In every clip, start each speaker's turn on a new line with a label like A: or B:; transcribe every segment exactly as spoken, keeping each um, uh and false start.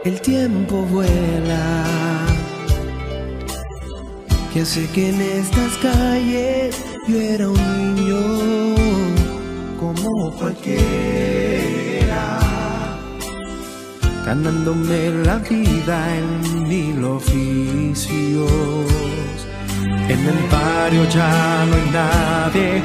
A: El tiempo vuela, que hace que en estas calles yo era un niño como cualquiera, ganándome la vida en mil oficios. En el barrio ya no hay nadie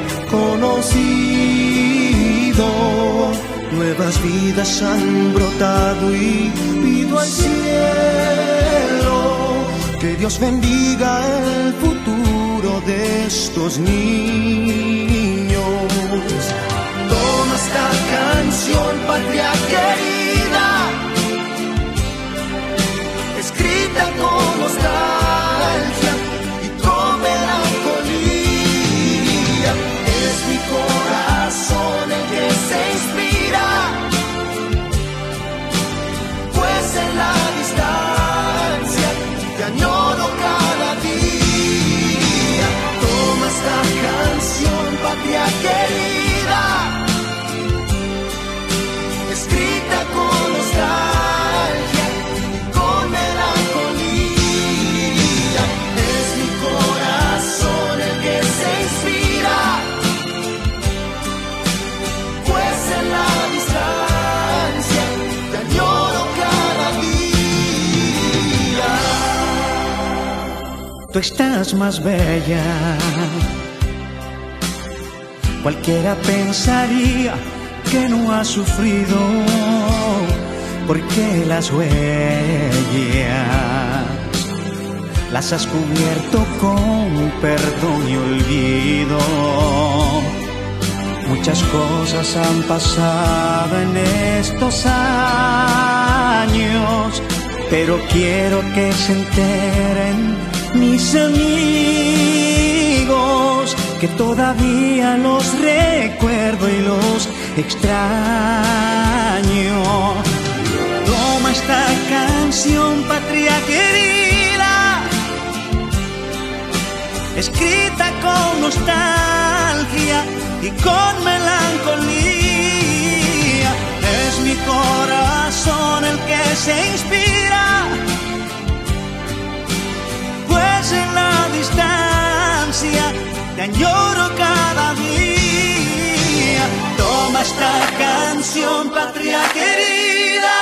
A: conocido, nuevas vidas han brotado y pido al cielo que Dios bendiga el futuro de estos niños. Toma esta canción, patria querida, escrita con nostalgia y con melancolía. Es mi corazón el que se inspira, pues en la distancia te añoro cada día. Toma esta canción, patria querida, escrita con nostalgia y con melancolía. Es mi corazón el que se inspira, pues en la distancia te añoro cada día. Tú estás más bella, cualquiera pensaría que no has sufrido, porque las huellas las has cubierto con perdón y olvido. Muchas cosas han pasado en estos años, pero quiero que se enteren mis amigos que todavía los recuerdo y los extraño. Toma esta canción, patria querida, escrita con nostalgia y con melancolía. Es mi corazón el que se inspira, pues en la distancia te añoro cada día. Toma esta canción, patria querida,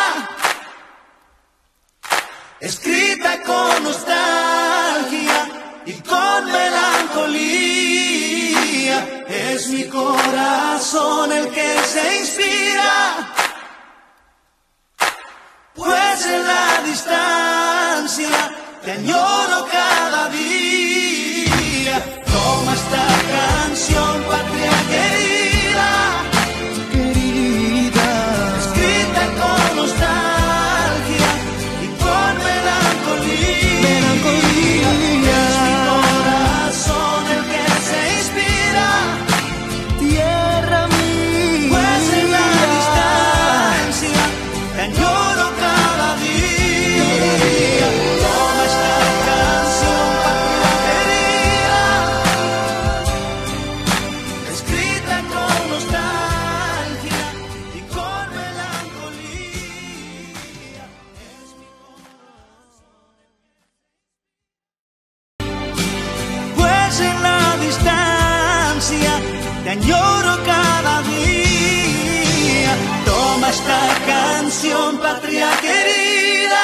A: escrita con nostalgia y con melancolía. Es mi corazón el que se inspira, pues en la distancia te añoro cada día. Toma esta canción, patria querida, querida, escrita con nostalgia y con melancolía. melancolía. Es mi corazón el que se inspira, tierra mía, pues en la distancia te añoro cada día. Toma esta canción, patria querida, escrita con nostalgia y con melancolía. Es mi corazón, pues en la distancia te añoro cada día. Toma esta canción, patria querida,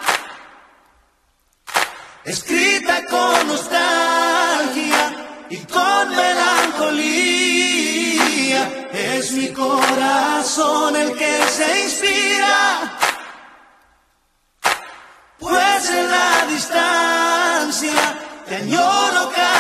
A: escrita con nostalgia y con melancolía. Es mi corazón el que se inspira, pues en la distancia te añoro cada